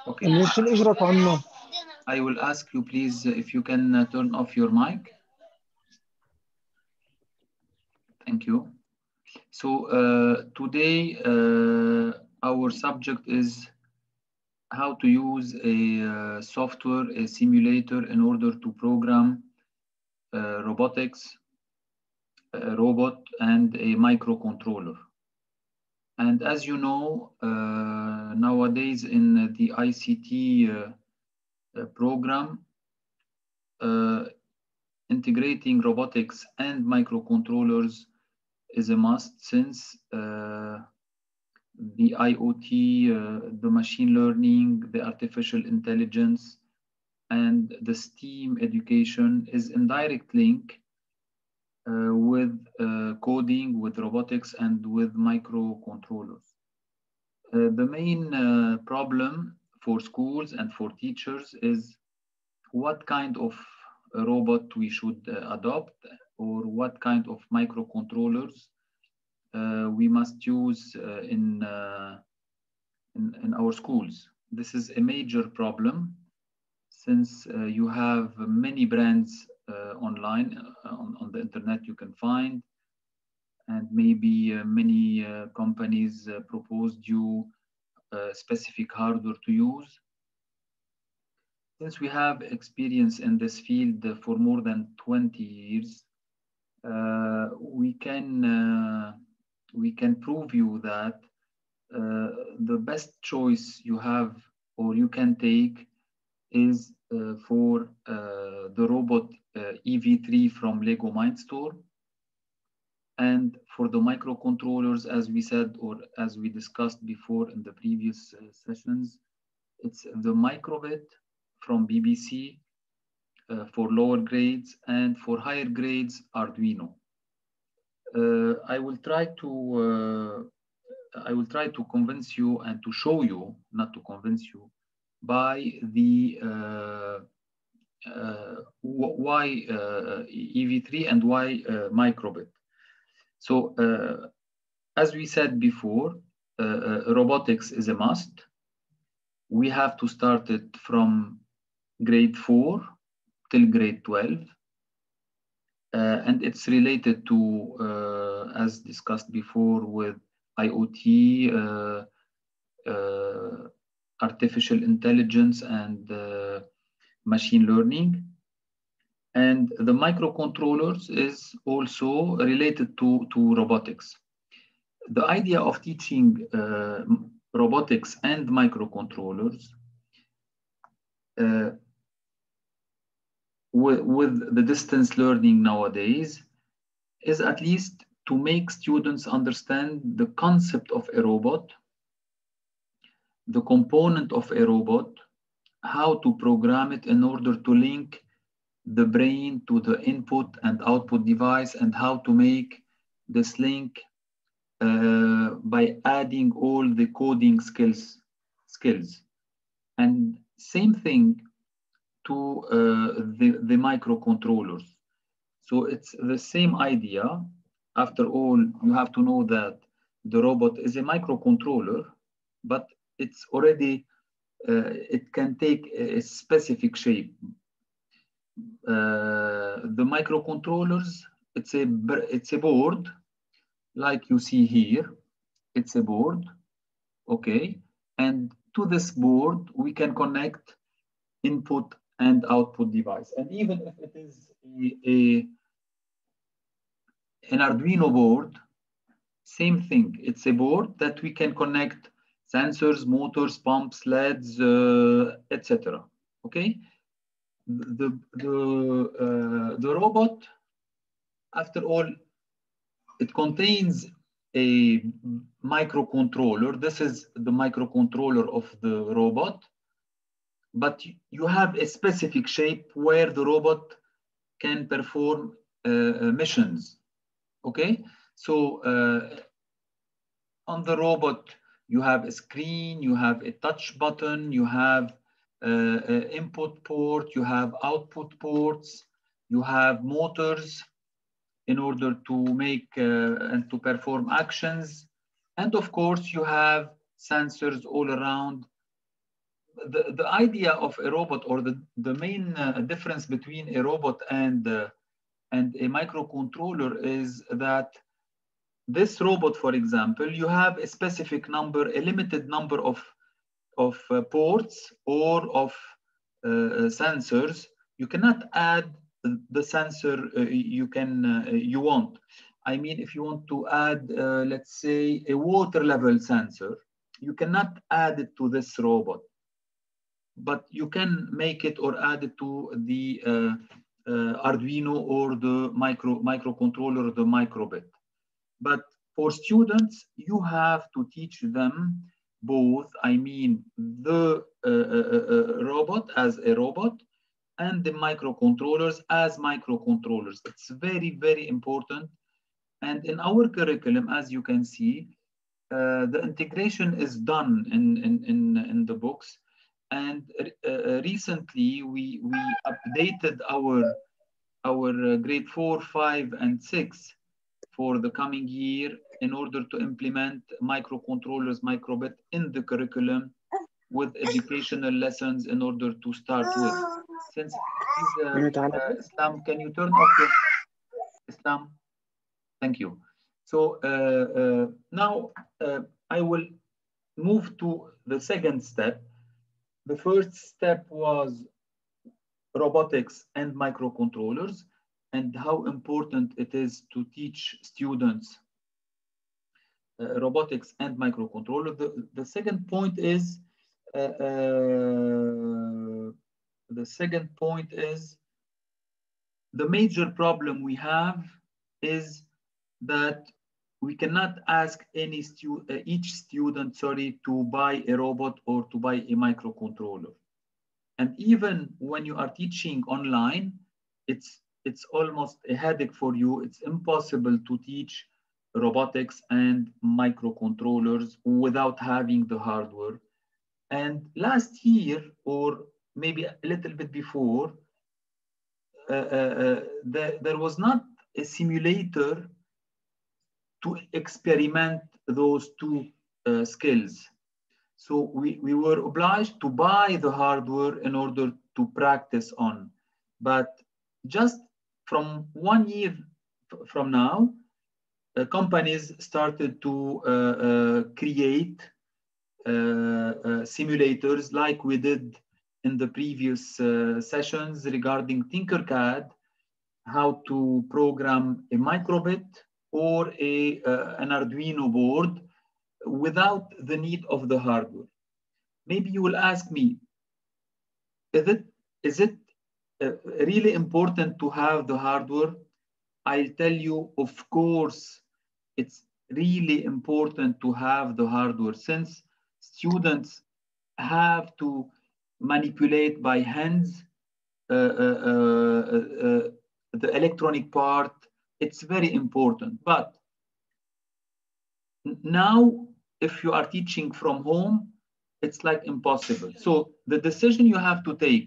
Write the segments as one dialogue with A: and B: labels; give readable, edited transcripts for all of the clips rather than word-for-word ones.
A: Okay.
B: ممكن اجرك عنه.
A: I will ask you, please, if you can turn off your mic. Thank you. So today our subject is how to use a software, a simulator in order to program robotics, a robot, and a microcontroller. And as you know, nowadays in the ICT program, integrating robotics and microcontrollers is a must, since the IoT, the machine learning, the artificial intelligence, and the STEAM education is in direct link with coding, with robotics, and with microcontrollers. The main problem for schools and for teachers is what kind of robot we should adopt, or what kind of microcontrollers we must use in our schools. This is a major problem, since you have many brands online, on the internet you can find, and maybe many companies proposed you specific hardware to use. Since we have experience in this field for more than 20 years, we can prove you that the best choice you have or you can take is for the robot EV3 from Lego Mindstorm. And for the microcontrollers, as we said, or as we discussed before in the previous sessions, it's the Microbit from BBC for lower grades, and for higher grades, Arduino. I will try to convince you and to show you, not to convince you, by the why EV3 and why Microbit. So as we said before, robotics is a must. We have to start it from grade 4 till grade 12. And it's related to, as discussed before, with IoT, artificial intelligence, and machine learning. And the microcontrollers is also related to robotics. The idea of teaching robotics and microcontrollers with the distance learning nowadays is at least to make students understand the concept of a robot, the component of a robot, how to program it in order to link the brain to the input and output device, and how to make this link by adding all the coding skills. And same thing to the microcontrollers. So it's the same idea. After all, you have to know that the robot is a microcontroller, but it's already, it can take a specific shape. The microcontrollers, it's a board, like you see here. It's a board, okay? And to this board, we can connect input and output device. And even if it is an Arduino board, same thing. It's a board that we can connect sensors, motors, pumps, LEDs, etc. Okay. The robot, after all, it contains a microcontroller. This is the microcontroller of the robot, but you have a specific shape where the robot can perform missions. Okay, so on the robot, you have a screen, you have a touch button, you have input port, you have output ports, you have motors in order to make and to perform actions. And of course, you have sensors all around the idea of a robot, or the main difference between a robot and a microcontroller, is that this robot, for example, you have a specific number, a limited number of ports or of sensors. You cannot add the sensor you want. I mean, if you want to add, let's say, a water level sensor, you cannot add it to this robot, but you can make it or add it to the Arduino or the microcontroller or the microbit. But for students, you have to teach them both. I mean, the robot as a robot and the microcontrollers as microcontrollers. It's very, very important. And in our curriculum, as you can see, the integration is done in the books. And recently, we updated our grade 4, 5, and 6 for the coming year in order to implement microcontrollers, microbit in the curriculum with educational lessons in order to start with. Since Islam, can you turn off your Islam? Thank you. So now I will move to the second step. The first step was robotics and microcontrollers, and how important it is to teach students robotics and microcontroller. The second point is the major problem we have is that we cannot ask each student, to buy a robot or to buy a microcontroller. And even when you are teaching online, it's almost a headache for you. It's impossible to teach robotics and microcontrollers without having the hardware. And last year, or maybe a little bit before, there was not a simulator to experiment those two skills. So we were obliged to buy the hardware in order to practice on. But just from 1 year from now, companies started to create simulators like we did in the previous sessions regarding Tinkercad, how to program a microbit or an Arduino board without the need of the hardware. Maybe you will ask me, is it really important to have the hardware? I'll tell you, of course, it's really important to have the hardware, since students have to manipulate by hands the electronic part. It's very important. But now, if you are teaching from home, it's like impossible. So the decision you have to take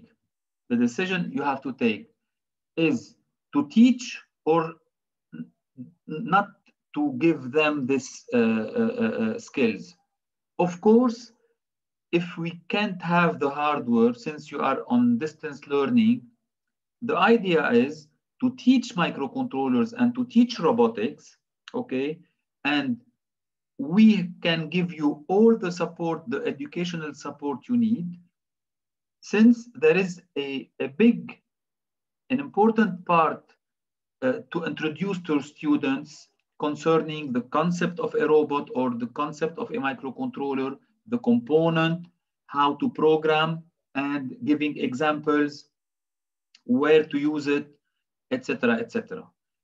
A: is to teach or not to give them this skills. Of course, if we can't have the hardware, since you are on distance learning, the idea is to teach microcontrollers and to teach robotics, okay? And we can give you all the support, the educational support you need, since there is an important part to introduce to students concerning the concept of a robot or the concept of a microcontroller, the component, how to program, and giving examples, where to use it, etc., etc.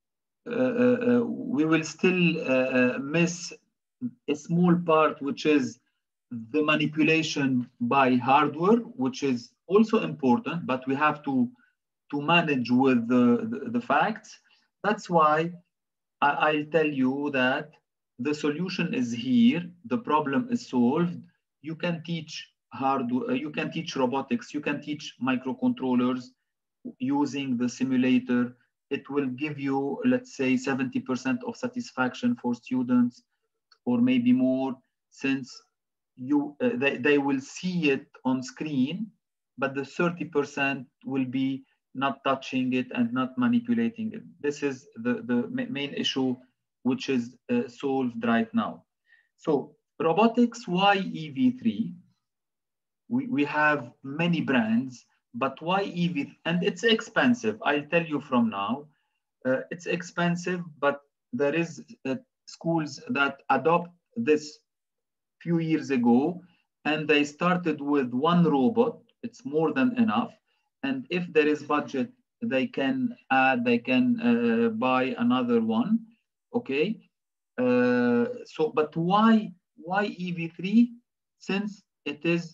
A: We will still miss a small part, which is the manipulation by hardware, which is also important, but we have to manage with the facts. That's why I'll tell you that the solution is here. The problem is solved. You can teach hardware, you can teach robotics, you can teach microcontrollers using the simulator. It will give you, let's say, 70% of satisfaction for students, or maybe more, since they will see it on screen, but the 30% will be not touching it and not manipulating it. This is the main issue which is solved right now. So robotics, why EV3? We have many brands, but why EV? And it's expensive. I'll tell you from now. It's expensive, but there is schools that adopt this few years ago, and they started with one robot. It's more than enough. And if there is budget, they can add, they can buy another one. Okay. But why EV3? Since it is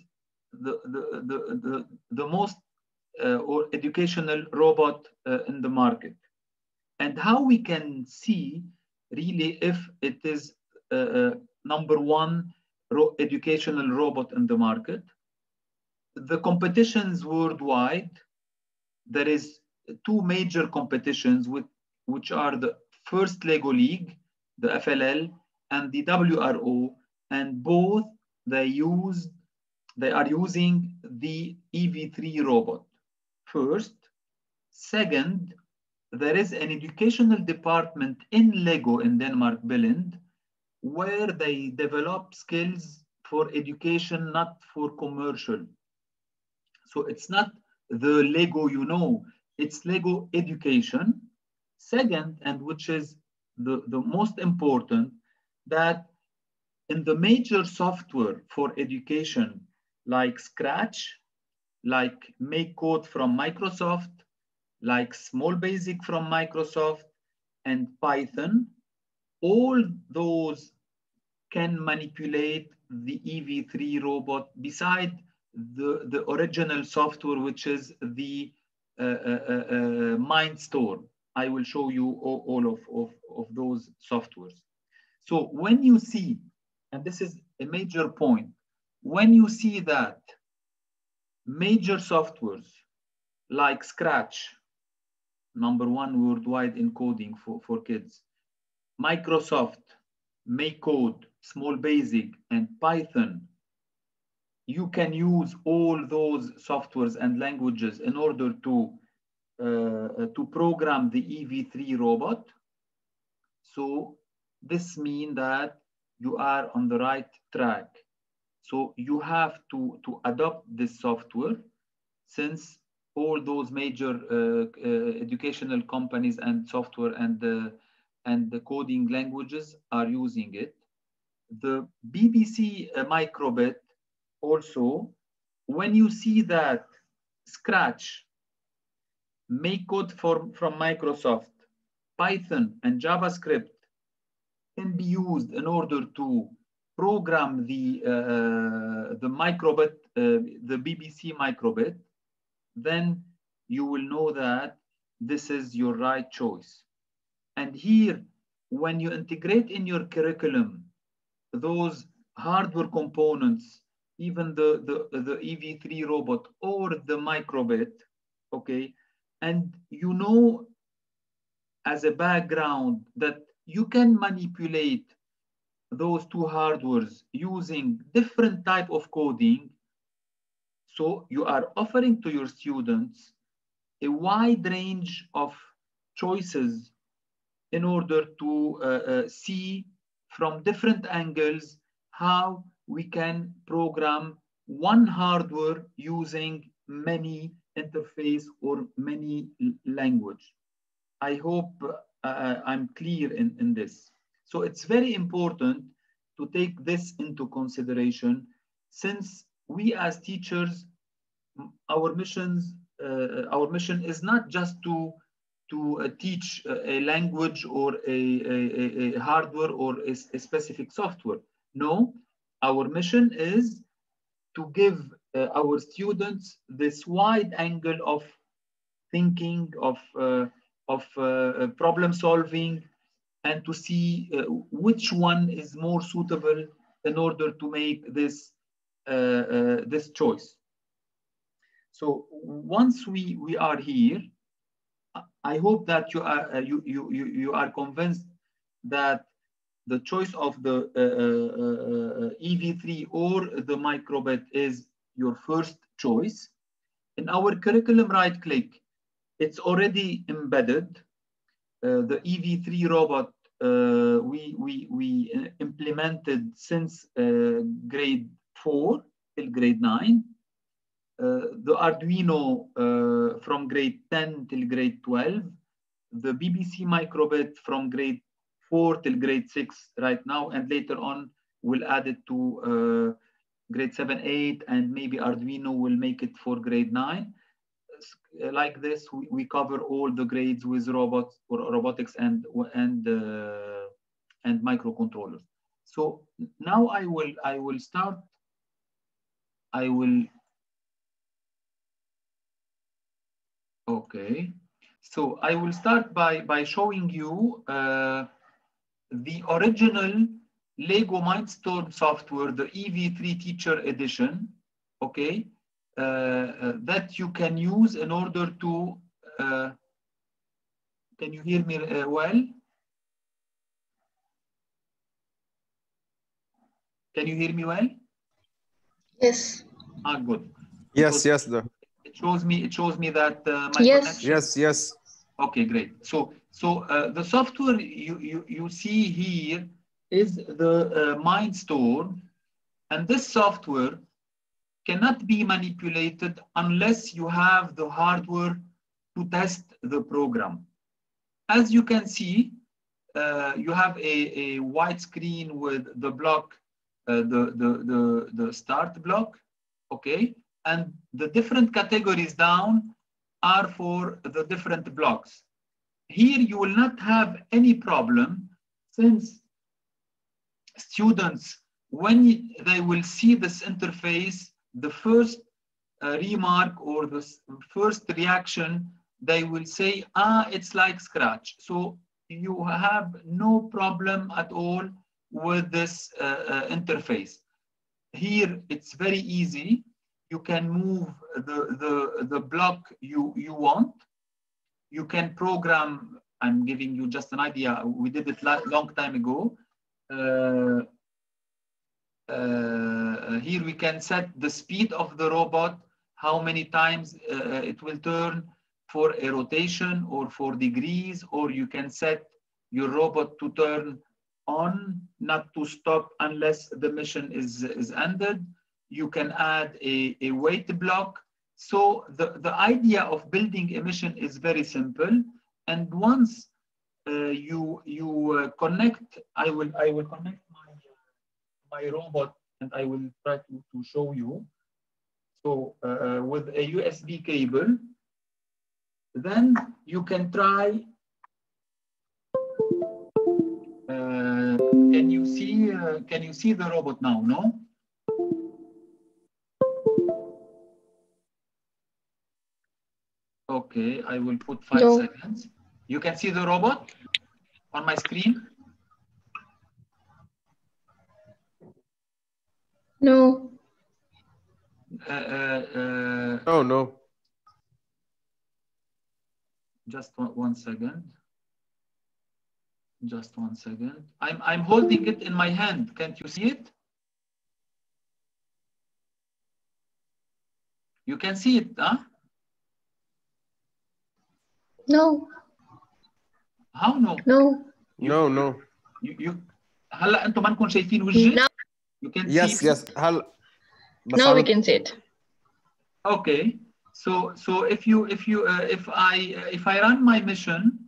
A: the most or educational robot in the market. And how we can see really if it is number one educational robot in the market. The competitions worldwide, there is two major competitions which are the first Lego League, the FLL, and the WRO, and both they are using the EV3 robot. First. Second, there is an educational department in Lego in Denmark, Billund, where they develop skills for education, not for commercial. So it's not the Lego it's Lego education. Second, and which is the most important, that in the major software for education, like Scratch, like MakeCode from Microsoft, like Small Basic from Microsoft, and Python, all those can manipulate the EV3 robot beside the original software, which is the Mindstorm. I will show you all of those softwares. So when you see, and this is a major point, when you see that major softwares like Scratch, number one worldwide in coding for kids, Microsoft, MakeCode, Small Basic, and Python, you can use all those softwares and languages in order to program the EV3 robot. So this means that you are on the right track. So you have to adopt this software, since all those major educational companies and software and the coding languages are using it. The BBC Microbit also, when you see that Scratch, MakeCode from Microsoft, Python, and JavaScript can be used in order to program the Microbit, the BBC Microbit, then you will know that this is your right choice. And here, when you integrate in your curriculum those hardware components, even the EV3 robot or the Microbit, okay, and you know as a background that you can manipulate those two hardwares using different type of coding, so you are offering to your students a wide range of choices in order to see from different angles how we can program one hardware using many interface or many language. I hope I'm clear in this. So it's very important to take this into consideration, since we as teachers, our mission is not just to teach a language or a hardware or a specific software. No, our mission is to give our students this wide angle of thinking, of problem solving, and to see which one is more suitable in order to make this this choice. So once we are here, I hope that you are convinced that the choice of the EV3 or the microbit is your first choice. In our curriculum, right click, it's already embedded. The EV3 robot we implemented since grade 4 till grade 9. The Arduino from grade 10 till grade 12. The BBC microbit from grade 4 till grade 6 right now, and later on we'll add it to grade 7, 8, and maybe Arduino will make it for grade 9. Like this, we cover all the grades with robots or robotics and microcontrollers. So now I will start. Okay. So I will start by showing you the original Lego Mindstorm software, the EV3 Teacher Edition, okay, that you can use in order to, can you hear me well? Can you hear me well?
B: Yes.
A: Ah, good.
C: Yes, yes, though.
A: It shows me that my
B: Yes.
A: connection.
C: Yes.
A: Okay, great. So the software you see here is the Mindstorm, and this software cannot be manipulated unless you have the hardware to test the program. As you can see, you have a white screen with the block, the start block, okay, and the different categories down are for the different blocks. Here you will not have any problem, since students, when they will see this interface, the first remark or the first reaction, they will say, ah, it's like Scratch. So you have no problem at all with this interface. Here it's very easy. You can move the block you want. You can program. I'm giving you just an idea. We did it long time ago. Here we can set the speed of the robot, how many times it will turn for a rotation or for degrees, or you can set your robot to turn on, not to stop unless the mission is ended. You can add a weight block. So the idea of building a mission is very simple. And once you connect, I will connect my robot, and I will try to show you. So with a USB cable, then you can try. Can you see the robot now? No. Okay, I will put 5 seconds. You can see the robot on my screen?
B: No.
C: No.
A: Just one second. Just 1 second. I'm holding it in my hand. Can't you see it? You can see it, huh?
B: No.
A: How no?
B: No.
C: No.
A: هلا انتم ما انكم شايفين وجهي؟
B: No.
A: You can
C: Yes,
A: see.
C: yes.
B: Now we can see it.
A: Okay. So if I run my mission,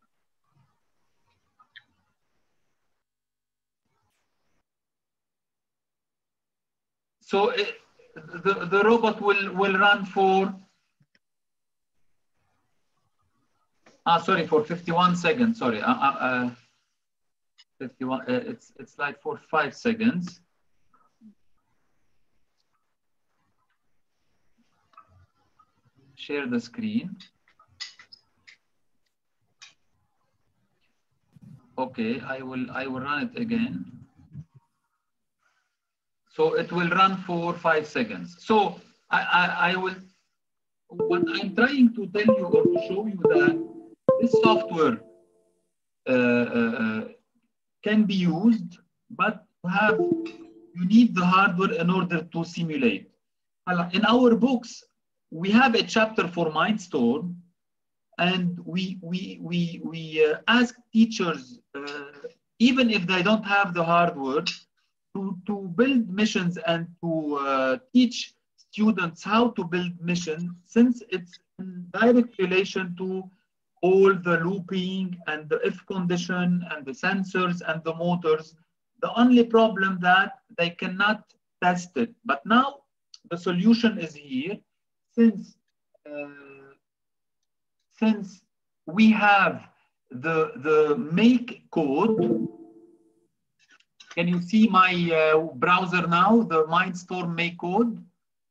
A: so the robot will run for sorry, for 51 seconds. Sorry, 51. It's like for 5 seconds. Share the screen. Okay, I will run it again. So it will run for 5 seconds. So I will. What I'm trying to tell you or to show you that this software can be used, but you need the hardware in order to simulate. In our books, we have a chapter for Mindstorm, and we ask teachers, even if they don't have the hardware, to build missions and to teach students how to build missions, since it's in direct relation to all the looping and the if condition and the sensors and the motors. The only problem that they cannot test it. But now the solution is here, since we have the make code. Can you see my browser now, the Mindstorm make code?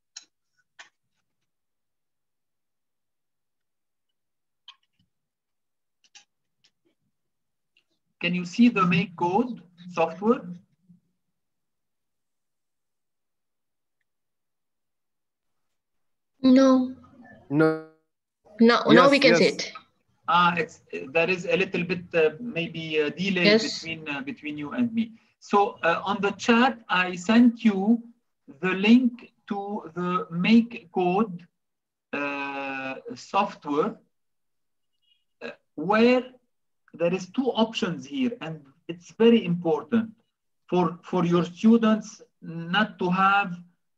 A: Can you see the make code software?
B: No.
C: No.
B: No,
C: Yes,
B: now we can
C: yes.
B: see it.
A: There is a little bit maybe a delay
B: Yes.
A: between you and me. So on the chat, I sent you the link to the make code software, where there is two options here, and it's very important for your students not to have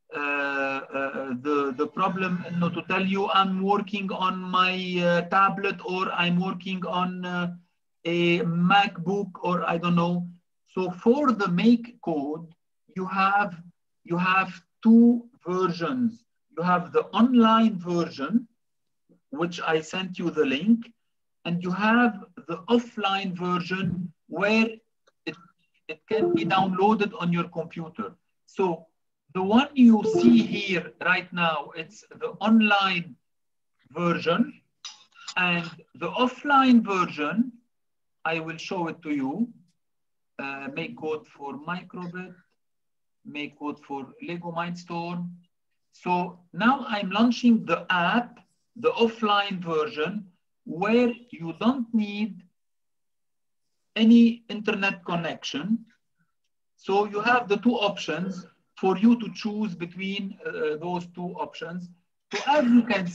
A: the problem, to tell you I'm working on my tablet, or I'm working on a MacBook, or I don't know. So for the make code, you have two versions. You have the online version, which I sent you the link, and you have the offline version where it can be downloaded on your computer. So the one you see here right now, it's the online version, and the offline version, I will show it to you. Make code for Microbit, make code for Lego Mindstorm. So now I'm launching the app, the offline version, where you don't need any internet connection. So you have the two options for you to choose between those two options. So as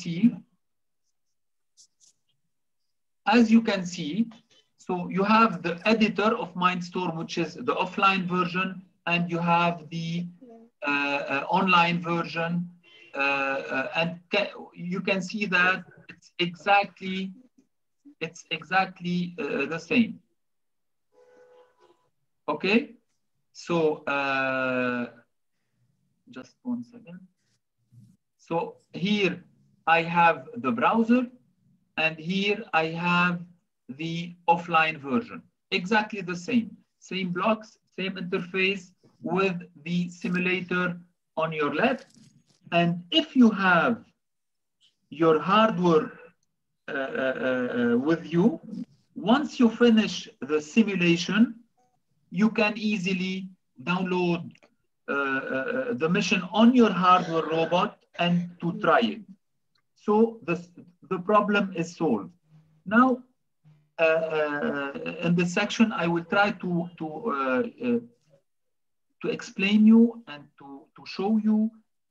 A: you can see, so you have the editor of Mindstorm, which is the offline version, and you have the online version, and you can see that it's exactly the same. Okay, so just 1 second. So here I have the browser, and here I have the offline version. Exactly the same blocks, same interface, with the simulator on your left. And if you have your hardware with you, once you finish the simulation, you can easily download the mission on your hardware robot and to try it. So the problem is solved. Now, in this section, I will try to explain you and to show you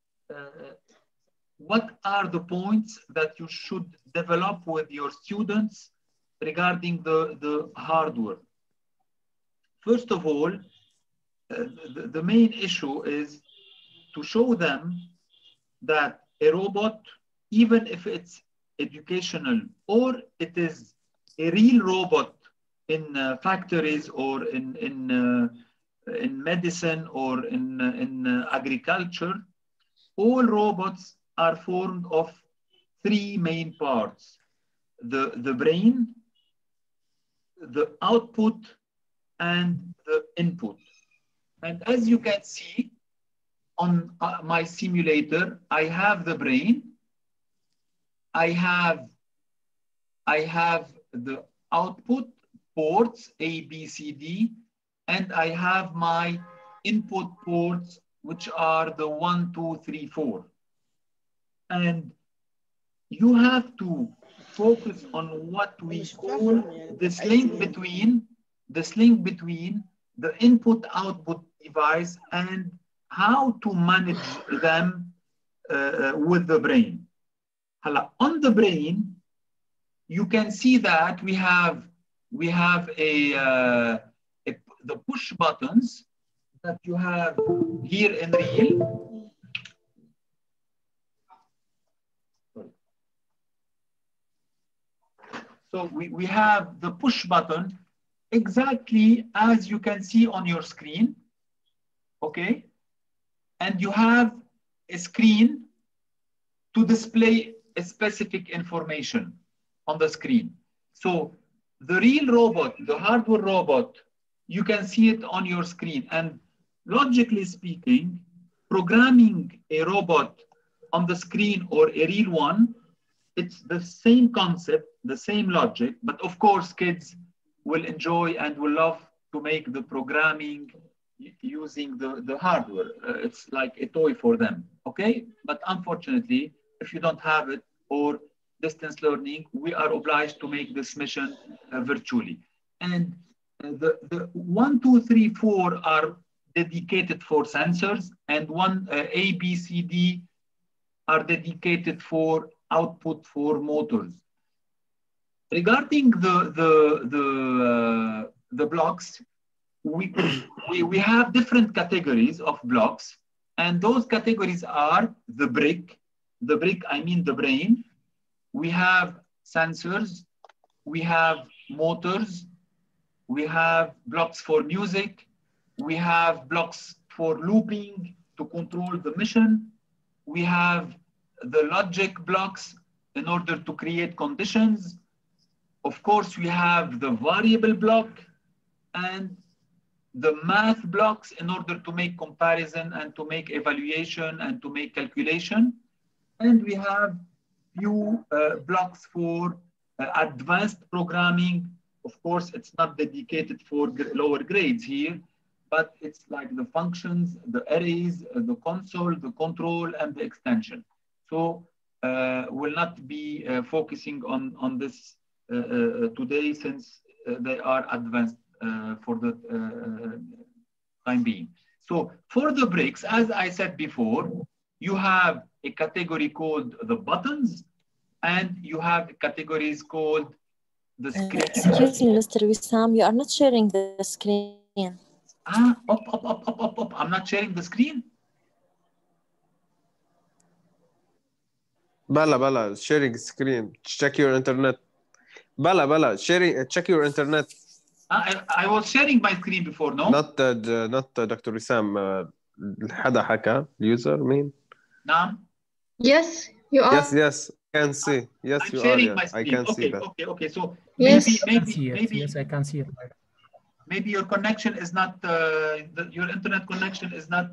A: what are the points that you should develop with your students regarding the hardware. First of all, the main issue is to show them that a robot, even if it's educational or it is a real robot in factories or in medicine or in agriculture, all robots are formed of three main parts: the brain, the output, and the input. And as you can see on my simulator, I have the brain, I have the output ports A, B, C, D, and I have my input ports, which are the 1, 2, 3, 4. And you have to focus on what we call this link between the input-output device and how to manage them with the brain. On the brain, you can see that we have the push buttons that you have here in real. So we have the push button exactly as you can see on your screen, okay? And you have a screen to display a specific information on the screen. So the real robot, the hardware robot, you can see it on your screen. And logically speaking, programming a robot on the screen or a real one, it's the same concept, the same logic, but of course kids will enjoy and will love to make the programming using the hardware. It's like a toy for them, okay? But unfortunately, if you don't have it or distance learning, we are obliged to make this mission virtually. And the 1, 2, 3, 4 are dedicated for sensors, and A, B, C, D are dedicated for output for motors. Regarding the blocks, we have different categories of blocks, and those categories are the brick. The brick, I mean the brain. We have sensors, we have motors, we have blocks for music, we have blocks for looping to control the mission, we have the logic blocks in order to create conditions. Of course, we have the variable block and the math blocks in order to make comparison and to make evaluation and to make calculation. And we have few blocks for advanced programming. Of course, it's not dedicated for lower grades here, but it's like the functions, the arrays, the console, the control, and the extension. So we'll not be focusing on this today, since they are advanced for the time being. So for the bricks, as I said before, you have a category called the buttons, and you have categories called the screen.
D: Excuse me, Mr. Wissam, you are not sharing the screen.
A: Up. I'm not sharing the screen.
C: Bala, sharing screen. Check your internet. Bala, sharing. Check your internet.
A: I was sharing my screen before, no?
C: Not Dr. Wissam. حدا حكى user مين؟
A: نعم.
B: Yes, you are.
C: Yes, I can see. Yes,
A: I'm
C: you
A: sharing
C: are.
A: my
C: Yes. I
A: screen.
C: can see that.
A: Okay. So
B: Yes.
A: maybe
E: Yes, I can see it.
A: Maybe your connection is not your internet connection is not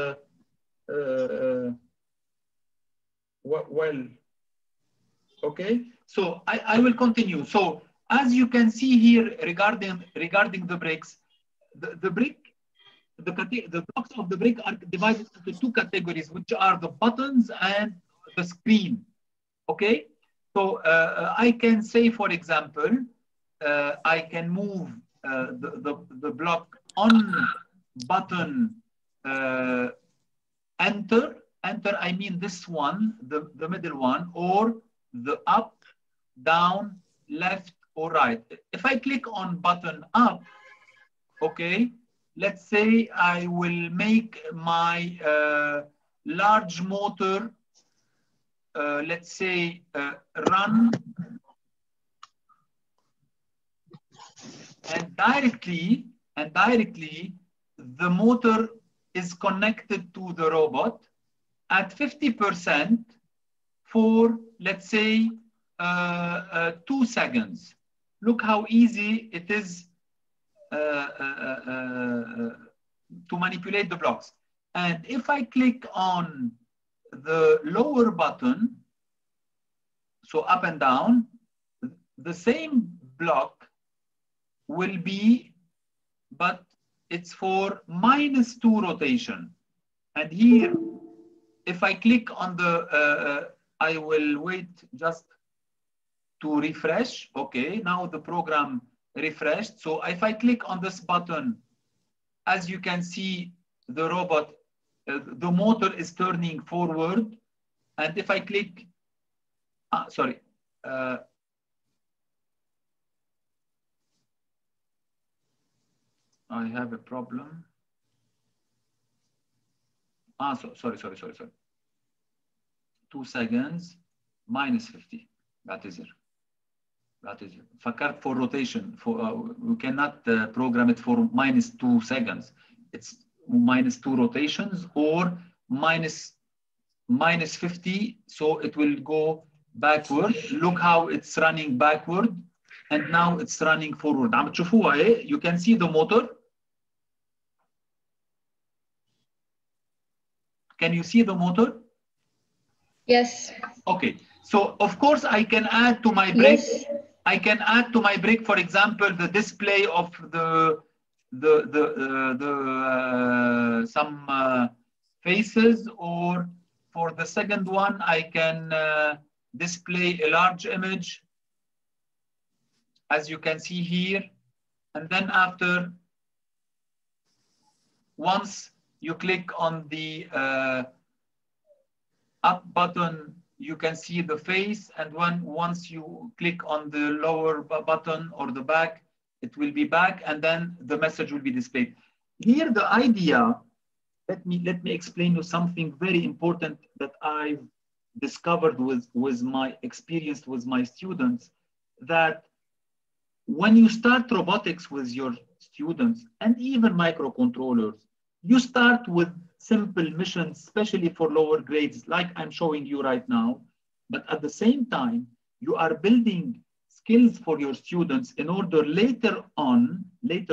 A: well. Okay, so I will continue. So as you can see here regarding the bricks, the blocks of the brick are divided into two categories, which are the buttons and the screen. Okay, so I can say, for example, I can move the block on button enter, I mean this one, the middle one, or the up, down, left, or right. If I click on button up, okay, let's say I will make my large motor, let's say run, and directly the motor is connected to the robot at 50% for, let's say, 2 seconds. Look how easy it is to manipulate the blocks. And if I click on the lower button, so up and down, the same block will be, but it's for -2 rotation. And here, if I click on the, I will wait just to refresh. Okay, now the program refreshed. So if I click on this button as you can see, the robot, the motor is turning forward. And if I click, sorry, I have a problem. Sorry. 2 seconds, minus 50. That is it. فكرت for rotation. We cannot program it for minus 2 seconds. It's minus 2 rotations or minus 50. So it will go backward. Look how it's running backward. And now it's running forward. عم تشوفوها ايه? You can see the motor. Can you see the motor?
B: Yes.
A: Okay. So of course I can add to my brick.
B: Yes.
A: I can add to my brick, for example, the display of some faces, or for the second one, I can display a large image, as you can see here. And then after, once you click on the up button, you can see the face, and once you click on the lower button or the back, it will be back, and then the message will be displayed. Here, the idea, let me explain you something very important that I've discovered with my experience with my students, that when you start robotics with your students and even microcontrollers, you start with simple missions, especially for lower grades, like I'm showing you right now. But at the same time, you are building skills for your students in order later on,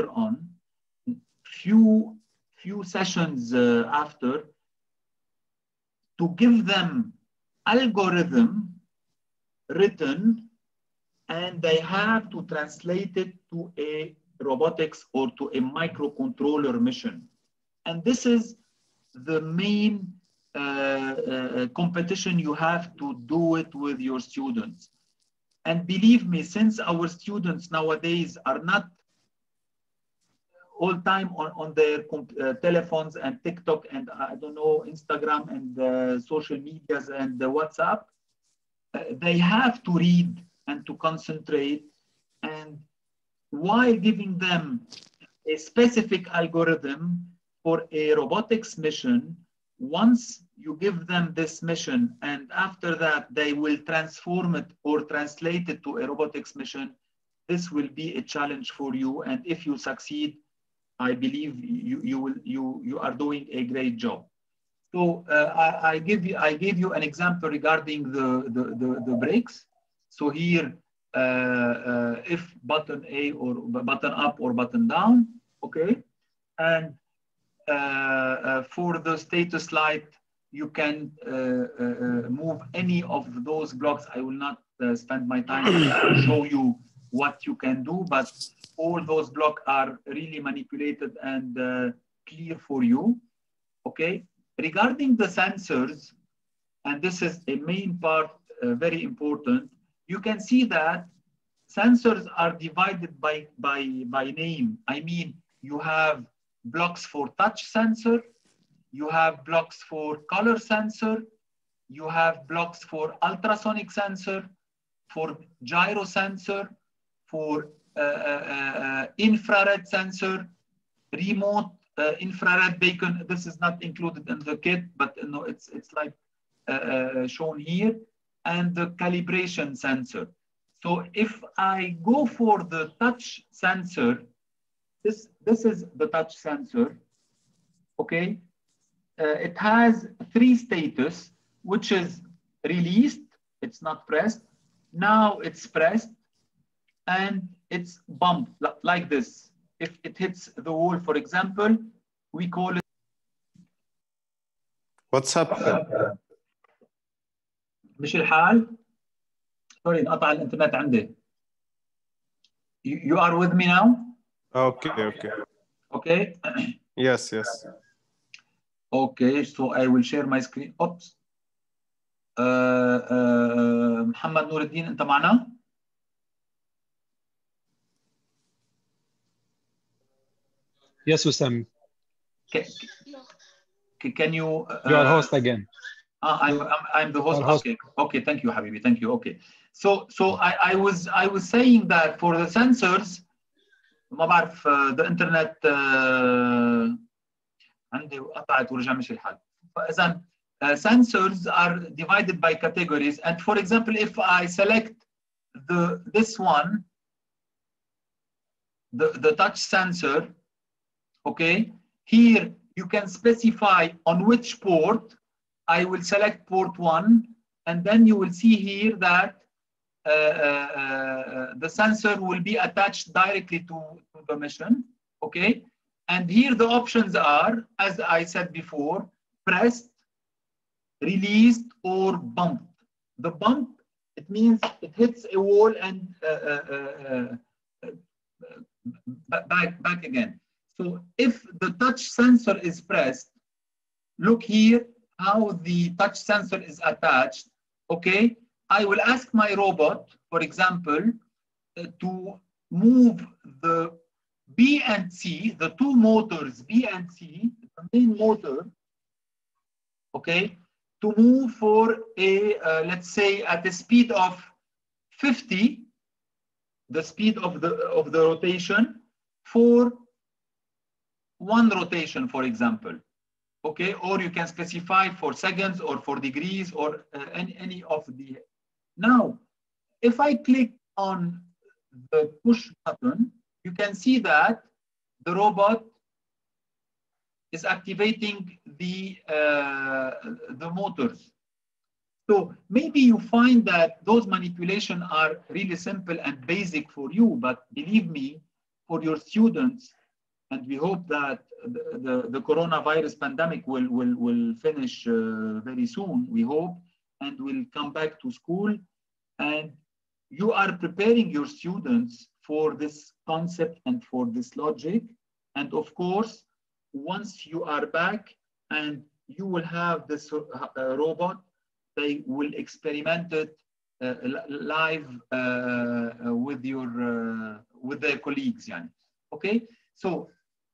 A: few sessions after, to give them algorithm written, and they have to translate it to a robotics or to a microcontroller mission. And this is the main competition. You have to do it with your students. And believe me, since our students nowadays are not all time on their telephones and TikTok and I don't know, Instagram and social medias and WhatsApp, they have to read and to concentrate. And while giving them a specific algorithm for a robotics mission, once you give them this mission and after that they will transform it or translate it to a robotics mission, this will be a challenge for you. And if you succeed, I believe you are doing a great job. So I gave you an example regarding the brakes. So here, if button A or button up or button down, okay, and for the status light, you can move any of those blocks. I will not spend my time to show you what you can do, but all those blocks are really manipulated and clear for you, okay? Regarding the sensors, and this is a main part, very important, you can see that sensors are divided by name. I mean, you have blocks for touch sensor, you have blocks for color sensor, you have blocks for ultrasonic sensor, for gyro sensor, for infrared sensor, remote infrared beacon. This is not included in the kit, but no, it's like shown here, and the calibration sensor. So if I go for the touch sensor, this is the touch sensor, okay? It has 3 status, which is released, it's not pressed, now it's pressed, and it's bumped like this. If it hits the wall, for example, we call it.
C: What's happening?
A: مش الحال. Sorry, انقطع الانترنت عندي. You are with me now?
C: Okay.
A: Okay.
C: Yes.
A: Okay, so I will share my screen. Oops. محمد نور الدين انت معنا؟
E: Yes, Wissam.
A: can you?
E: You are host again.
A: I'm the host. Okay. Okay. Thank you, Habibi. Thank you. Okay. So I was saying that for the sensors, ما بعرف the internet عندي قطعت ورجع مشي الحال. فإذا sensors are divided by categories, and for example, if I select this one, the touch sensor, okay, here you can specify on which port. I will select port 1, and then you will see here that the sensor will be attached directly to the mission, okay? And here the options are, as I said before, pressed, released, or bumped. The bump, it means it hits a wall and back again. So if the touch sensor is pressed, look here how the touch sensor is attached, okay? I will ask my robot, for example, to move the B and C, the two motors, B and C, the main motor, okay, to move for a, let's say, at a speed of 50, the speed of the rotation, for one rotation, for example. Okay, or you can specify for seconds or for degrees or any of the. Now, if I click on the push button, you can see that the robot is activating the motors. So maybe you find that those manipulations are really simple and basic for you, but believe me, for your students, and we hope that the coronavirus pandemic will finish very soon, we hope, and will come back to school. And you are preparing your students for this concept and for this logic. And of course, once you are back and you will have this robot, they will experiment it live with their colleagues. Yani. Okay, so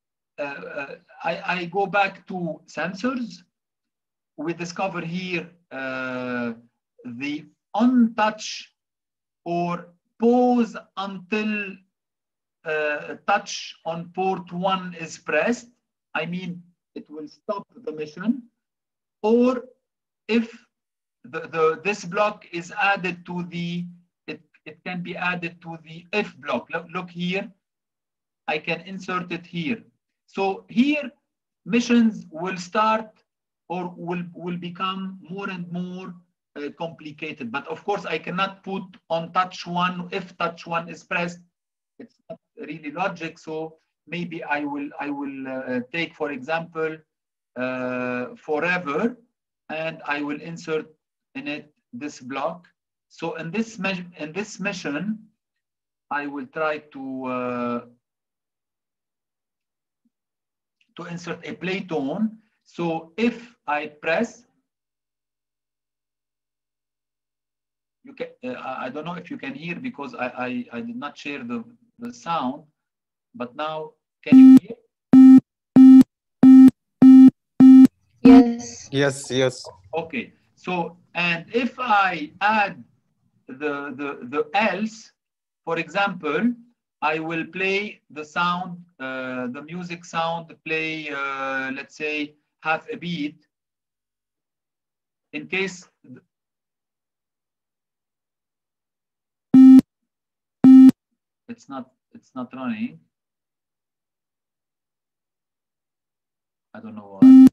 A: I go back to sensors. We discover here the on touch or pause until touch on port 1 is pressed. I mean, it will stop the mission. Or if this block is added to the, it can be added to the if block. Look here, I can insert it here. So here, missions will start or will become more and more complicated. But of course, I cannot put on touch 1, if touch 1 is pressed, it's not really logic. So maybe I will take, for example, forever, and I will insert in it this block. So in this mission, I will try to insert a play tone. So if I press, you can, I don't know if you can hear because I did not share the sound, but now can you hear?
B: Yes.
C: Yes, yes.
A: Okay, so, and if I add the else, for example, I will play the sound, the music sound, play, let's say, half a beat, in case it's not running. I don't know why.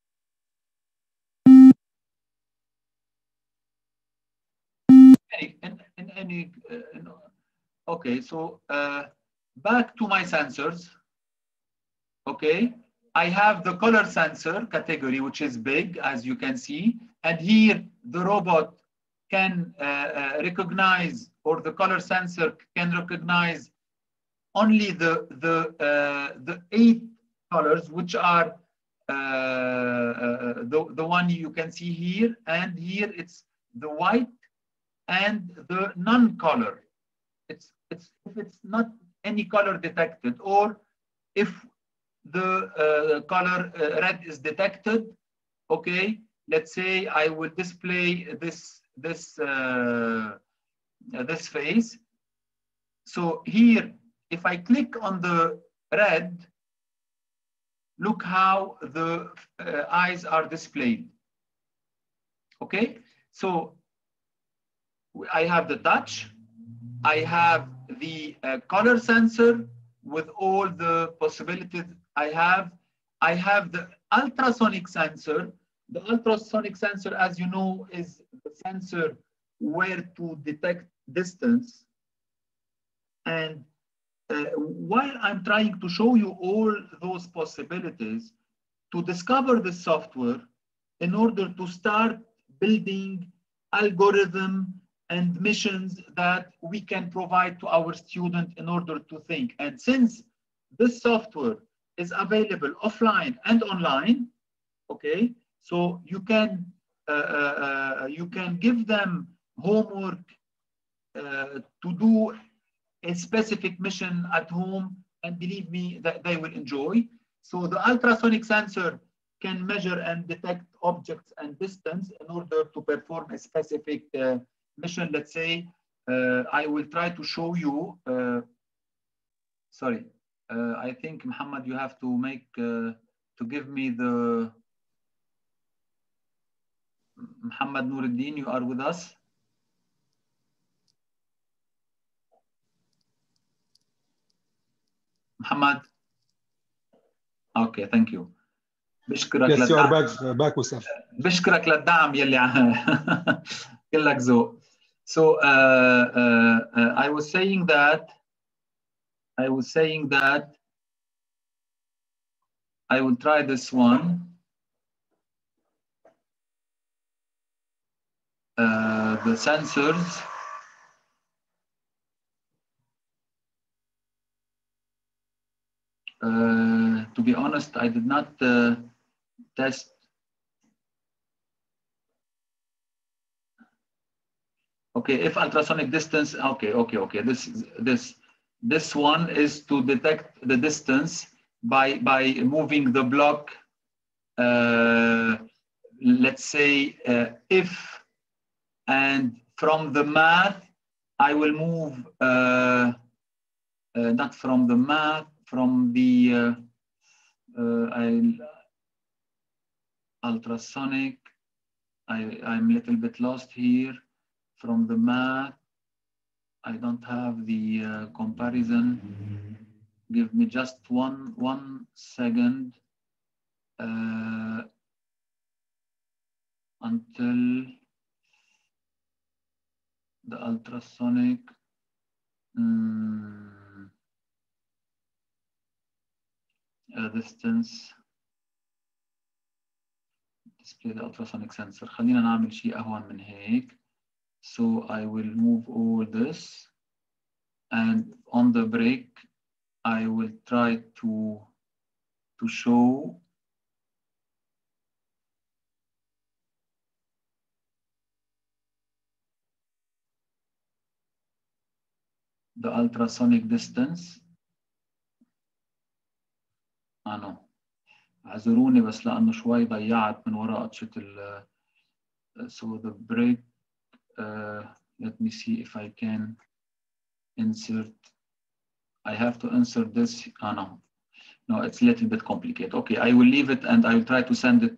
A: Okay, so back to my sensors. Okay, I have the color sensor category, which is big, as you can see, and here the robot can recognize, or the color sensor can recognize only the 8 colors, which are the one you can see here, and here it's the white and the non-color. If it's not any color detected, or if the color red is detected, okay, let's say I will display this face. So here, if I click on the red, look how the eyes are displayed. Okay, so I have the touch, I have the color sensor with all the possibilities I have the ultrasonic sensor. The ultrasonic sensor, as you know, is the sensor where to detect distance. And while I'm trying to show you all those possibilities, to discover the software in order to start building algorithm and missions that we can provide to our student in order to think. And since this software is available offline and online, okay, so you can give them homework to do a specific mission at home, and believe me that they will enjoy. So the ultrasonic sensor can measure and detect objects and distance in order to perform a specific mission. Let's say I will try to show you, sorry, I think Muhammad, you have to make, to give me the, Muhammad Nuruddin, you are with us? Muhammad? Okay, thank you. بشكرك
E: Yes, you are back, Mustafa.
A: بشكرك للدعم يلي كلك ذوق. So I was saying that I will try this one. The sensors. To be honest, I did not test. Okay, if ultrasonic distance, okay. This one is to detect the distance by moving the block. Let's say if, and from the math, I will move not from the math, from the ultrasonic. I'm a little bit lost here. From the math, I don't have the comparison. Give me just one second until the ultrasonic. Distance. Display the ultrasonic sensor. خلينا نعمل شيء أهون من هيك. So I will move all this, and on the break, I will try to show the ultrasonic distance. no. اعذروني بس لأنه شوي ضيعت من وراء قطشة so the break. Let me see if I can insert. I have to insert this. No, it's a little bit complicated. Okay, I will leave it and I will try to send it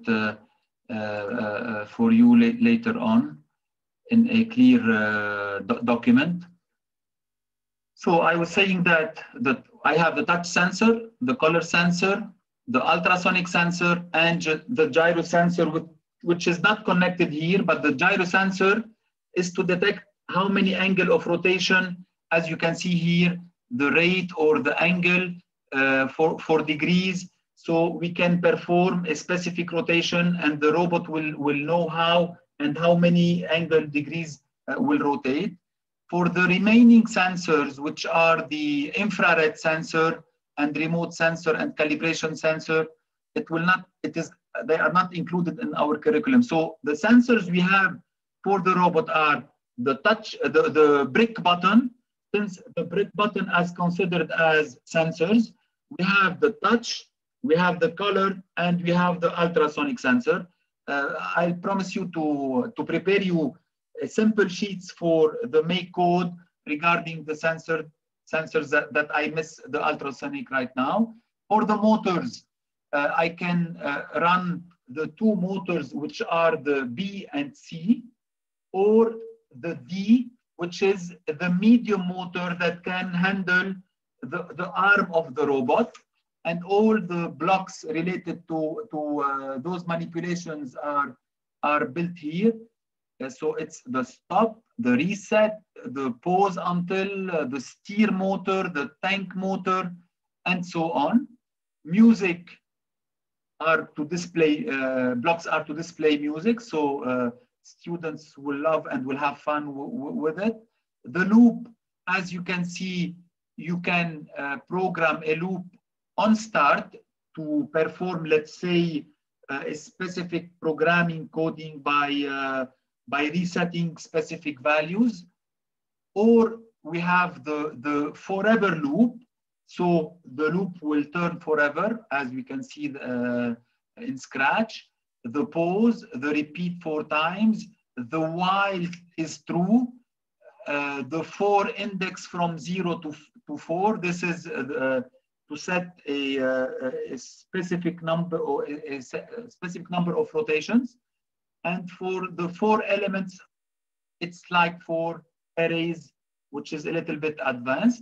A: for you later on in a clear document. So I was saying that I have the touch sensor, the color sensor, the ultrasonic sensor, and the gyro sensor, which is not connected here, but the gyro sensor is to detect how many angle of rotation. As you can see here, the rate or the angle for degrees. So we can perform a specific rotation and the robot will know how and how many angle degrees will rotate. For the remaining sensors, which are the infrared sensor and remote sensor and calibration sensor, they are not included in our curriculum. So the sensors we have for the robot are the touch, the brick button. Since the brick button is considered as sensors, we have the touch, we have the color, and we have the ultrasonic sensor. I promise you to prepare you simple sheets for the make code regarding the sensors that I miss the ultrasonic right now. For the motors, I can run the two motors, which are the B and C, or the D, which is the medium motor that can handle the arm of the robot. And all the blocks related to those manipulations are built here. So it's the stop, the reset, the pause until, the steer motor, the tank motor, and so on. Music are to display, blocks are to display music. So students will love and will have fun with it. The loop, as you can see, you can program a loop on start to perform, let's say, a specific programming coding by resetting specific values. Or we have the forever loop. So the loop will turn forever, as we can see in Scratch. The pause, the repeat 4 times, the while is true, the for index from 0 to 4. This is to set a specific number or a specific number of rotations. And for the 4 elements, it's like 4 arrays, which is a little bit advanced.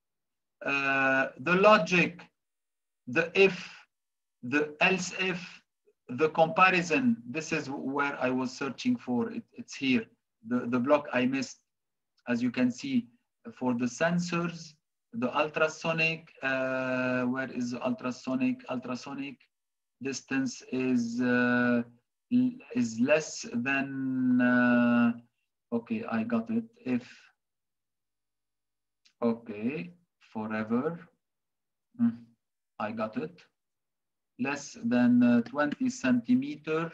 A: The logic, the if, the else if, the comparison, this is where I was searching for. It's here, the block I missed. As you can see, for the sensors, the ultrasonic, where is the ultrasonic? Ultrasonic distance is less than, okay, I got it. If, okay, forever, I got it. Less than 20 centimeter.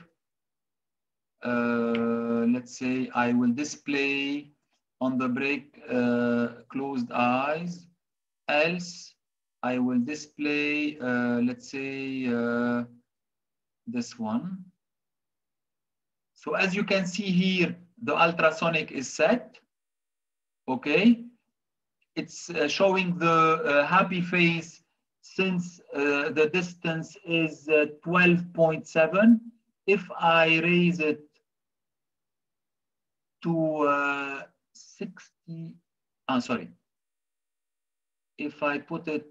A: Let's say I will display on the break closed eyes. Else, I will display, let's say, this one. So as you can see here, the ultrasonic is set. Okay. It's showing the happy phase since the distance is 12.7. If I raise it to 60, sorry. If I put it,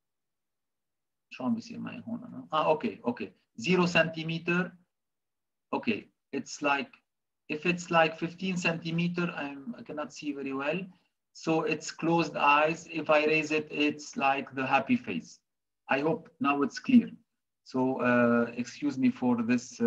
A: okay, 0 centimeter. Okay, it's like, if it's like 15 centimeter, I cannot see very well. So it's closed eyes. If I raise it, it's like the happy face. I hope now it's clear. So excuse me for this.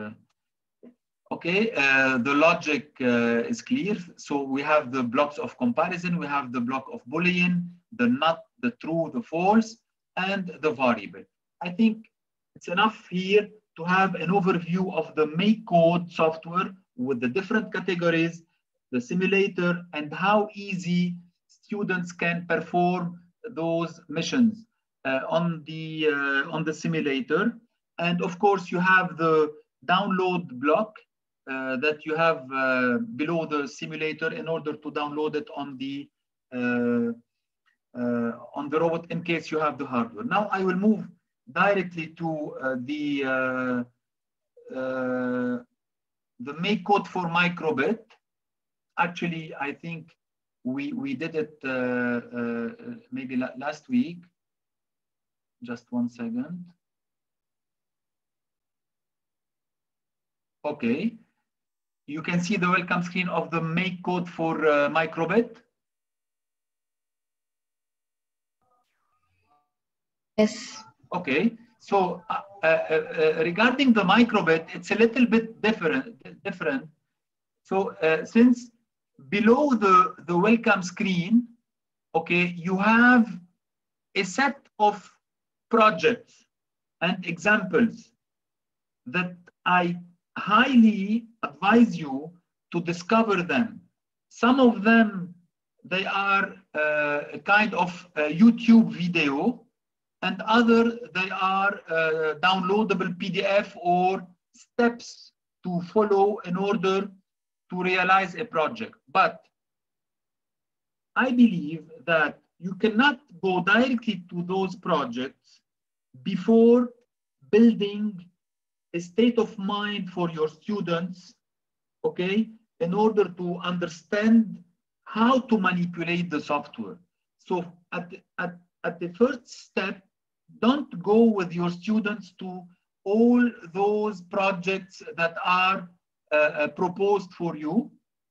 A: Okay, the logic is clear. So we have the blocks of comparison. We have the block of Boolean, the not, the true, the false, and the variable. I think it's enough here to have an overview of the make code software with the different categories, the simulator, and how easy students can perform those missions on the simulator. And of course, you have the download block that you have below the simulator in order to download it on the robot in case you have the hardware. Now I will move directly to the make code for microbit. Actually, I think we did it maybe last week. Just 1 second. Okay, you can see the welcome screen of the make code for microbit.
B: Yes.
A: Okay, so regarding the microbit, it's a little bit different. So since below the welcome screen, okay, you have a set of projects and examples that I highly advise you to discover them. Some of them, they are a kind of YouTube video, and other they are downloadable PDF or steps to follow in order to realize a project. But I believe that you cannot go directly to those projects before building a state of mind for your students, okay, in order to understand how to manipulate the software. So at the first step, don't go with your students to all those projects that are proposed for you.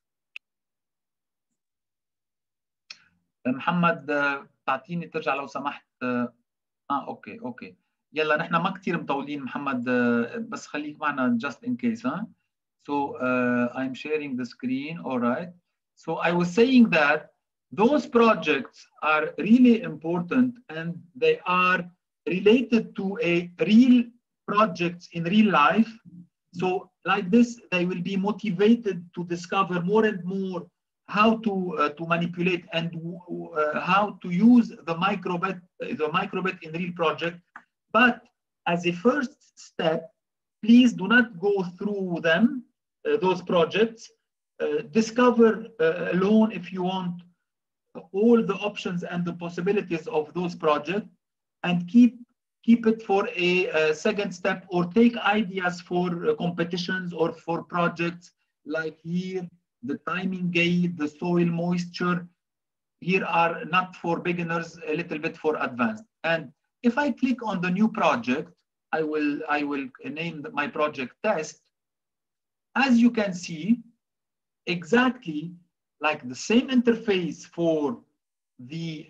A: محمد تعطيني ترجع لو سمحت. اوكي يلا نحن ما كثير مطولين محمد، بس خليك معنا just in case. So I'm sharing the screen. All right. So I was saying that those projects are really important and they are related to a real projects in real life. So like this, they will be motivated to discover more and more how to manipulate and how to use the microbit in real project. But as a first step, please do not go through them, those projects. Discover alone if you want all the options and the possibilities of those projects, and keep it for a second step, or take ideas for competitions or for projects like here, the timing gate, the soil moisture. Here are not for beginners, a little bit for advanced. And if I click on the new project, I will name my project test. As you can see, exactly like the same interface for the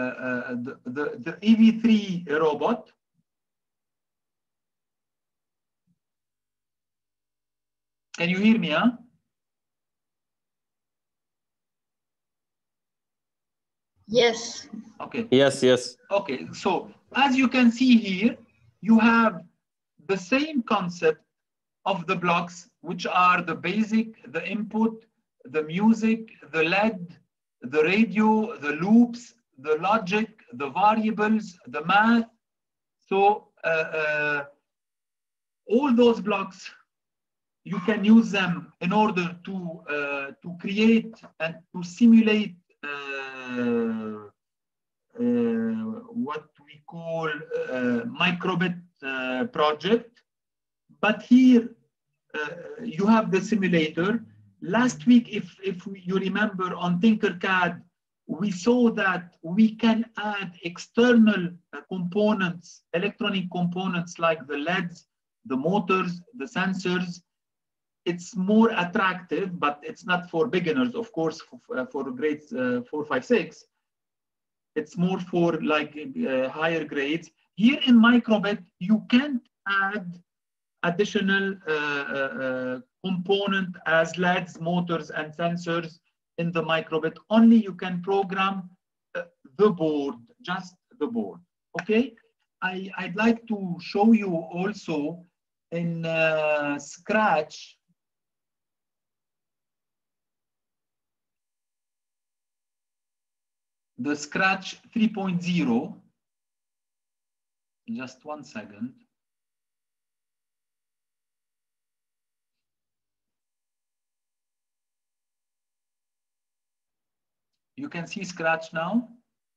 A: EV3 robot. Can you hear me?
B: Yes.
A: Okay.
C: Yes.
A: Okay, so as you can see here, you have the same concept of the blocks, which are the basic, the input, the music, the LED, the radio, the loops, the logic, the variables, the math. So all those blocks, you can use them in order to create and to simulate what we call microbit project. But here you have the simulator. Last week, if you remember on Tinkercad, we saw that we can add external components, electronic components like the LEDs, the motors, the sensors. It's more attractive, but it's not for beginners, of course, for grades 4, 5, 6. It's more for like higher grades. Here in microbit, you can't add additional component as LEDs, motors, and sensors in the microbit. Only you can program the board, just the board. Okay, I'd like to show you also in Scratch. The Scratch 3.0. Just 1 second. You can see Scratch now?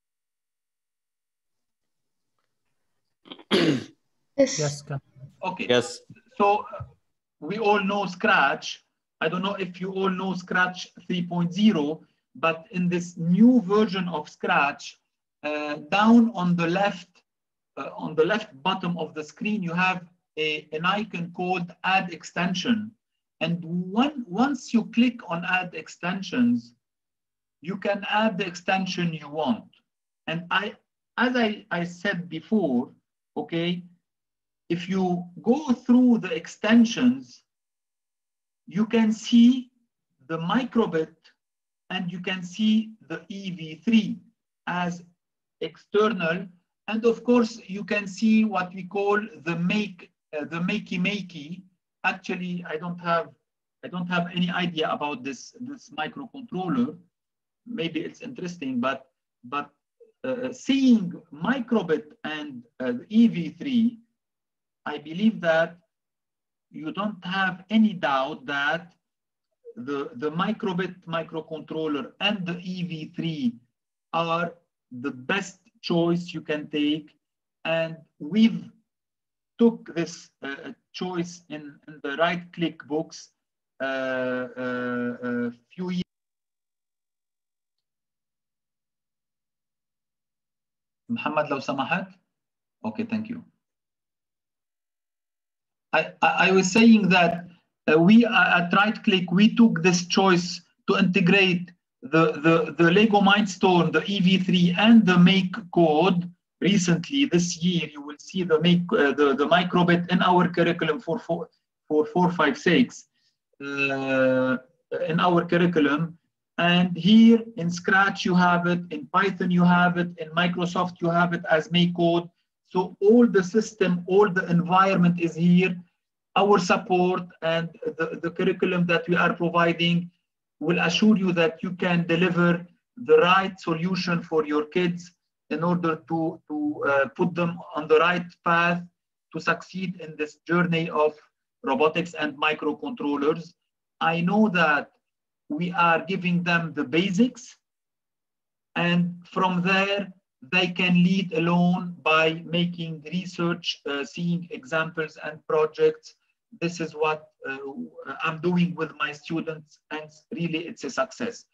B: Yes.
A: Okay.
C: Yes.
A: So we all know Scratch. I don't know if you all know Scratch 3.0, but in this new version of Scratch, down on the left bottom of the screen, you have an icon called Add Extension. And once you click on Add Extensions, you can add the extension you want. And as I said before, okay, if you go through the extensions, you can see the microbit and you can see the EV3 as external. And of course, you can see what we call the makey. Actually, I don't have any idea about this microcontroller. Maybe it's interesting, but seeing microbit and EV3, I believe that you don't have any doubt that the microbit microcontroller and the EV3 are the best choice you can take. And we've took this choice in the right-click books a few years. Muhammad, لو سمحت. Okay, thank you. I was saying that we at right-click, we took this choice to integrate the Lego Mindstorm, the EV3, and the Make code. Recently, this year, you will see the Make the microbit in our curriculum for 456 in our curriculum. And here in Scratch, you have it. In Python, you have it. In Microsoft, you have it as Make code. So all the system, all the environment is here. Our support and the curriculum that we are providing will assure you that you can deliver the right solution for your kids in order to put them on the right path to succeed in this journey of robotics and microcontrollers. I know that we are giving them the basics, and from there, they can lead alone by making research, seeing examples and projects. This is what I'm doing with my students, and really it's a success.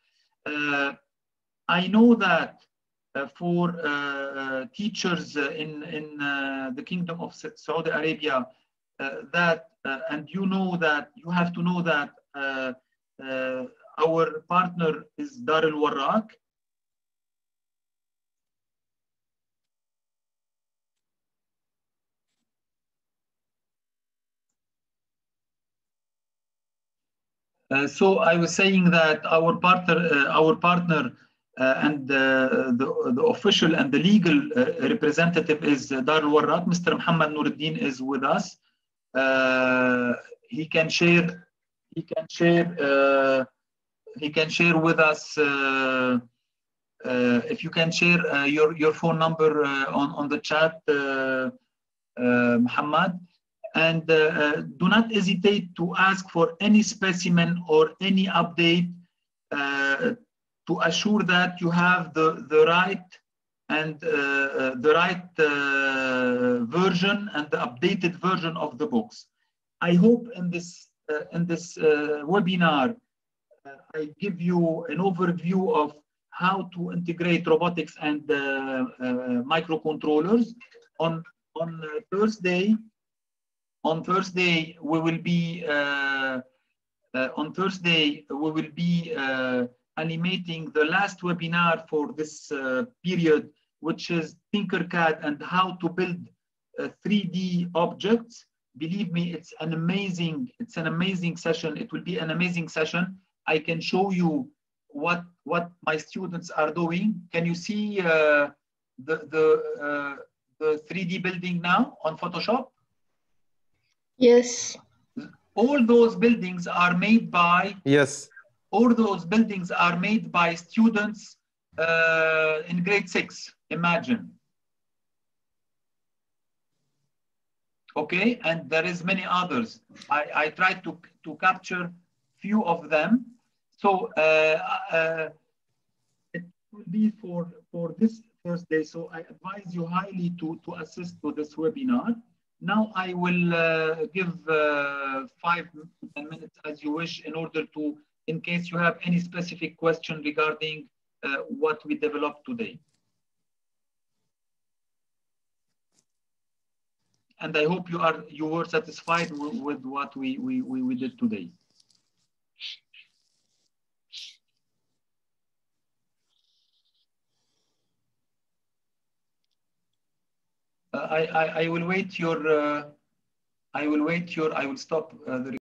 A: I know that for teachers in the Kingdom of Saudi Arabia, and you know that you have to know that our partner is Dar Al Warraq. So I was saying that our partner and the official and the legal representative is Dar Al Warraq. Mr. Muhammad Nuruddin is with us. He can share with us if you can share your phone number on the chat, Muhammad. And do not hesitate to ask for any specimen or any update to assure that you have the right and the right version and the updated version of the books. I hope in this webinar I give you an overview of how to integrate robotics and microcontrollers. On Thursday. On Thursday, we will be animating the last webinar for this period, which is Tinkercad and how to build 3D objects. Believe me, it's an amazing session. It will be an amazing session. I can show you what my students are doing. Can you see the 3D building now on Photoshop?
B: Yes.
A: All those buildings are made by
C: All
A: those buildings are made by students in grade 6. Imagine. Okay, and there is many others. I tried to capture few of them. So it will be for this Thursday. So I advise you highly to assist to this webinar. Now I will give 5 to 10 minutes as you wish in order to, in case you have any specific question regarding what we developed today. And I hope you were satisfied with what we did today. I will wait your I will stop the